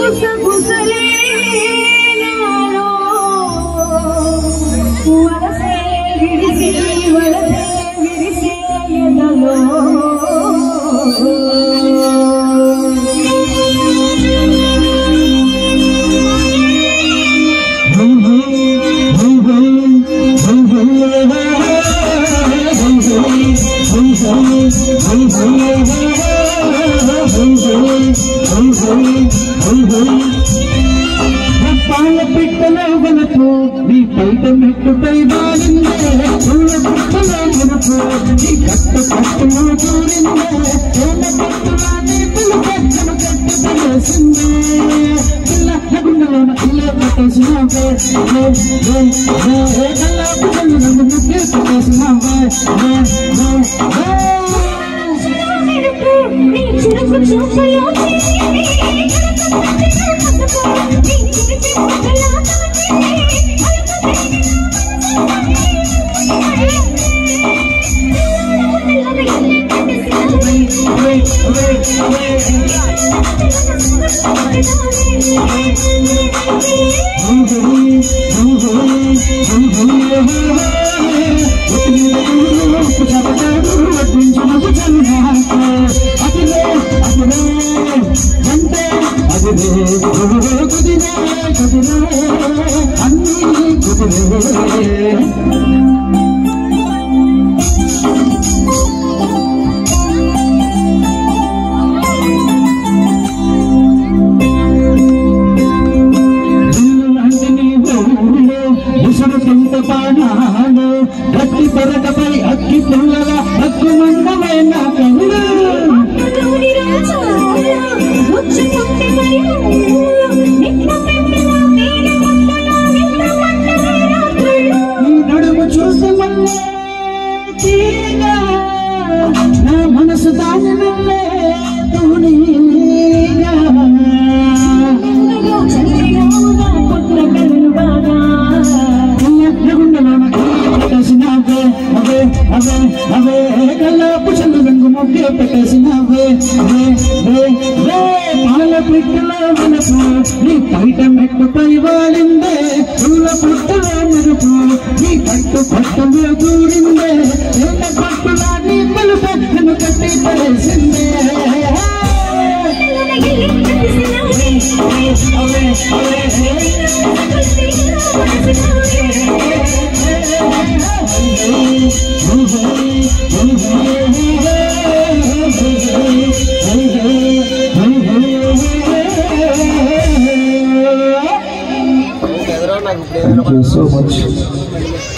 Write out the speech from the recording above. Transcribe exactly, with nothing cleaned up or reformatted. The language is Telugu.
పాల పిట్టలో వలపు నీ పైట మెట్టుపై వాలిందే పూల పుట్టలో మునుపు నీ కట్టు కట్టులో దూరిందే పూల పట్టులా నీ పులపచ్చను కట్టు తెలిసిందే పిల్ల గుండెలోన ఇల్లే పట్టేసినావే కల్లా పుట్టలు నన్ను ముగ్గే పట్టేసినావే గట్టి పొరకపై అక్కి పుల్లల అక్కు మండమైన కళ్ళు నడుము చూసి మళ్ళీ నా మనసు దాని వెళ్ళే అవే అవే కల్లా పుషలు రంగు ముగ్గే పెట్టేసినవే పాల పిట్టలో మనసు నీ పైట మెట్టుపై వాడిందే పూల పుట్టలో మెరుపు నీ కట్టు పట్టలో దూరిందే పూల పట్టులా నీ పలుప నన్ను కట్టి పడేసిందే Thank you so much.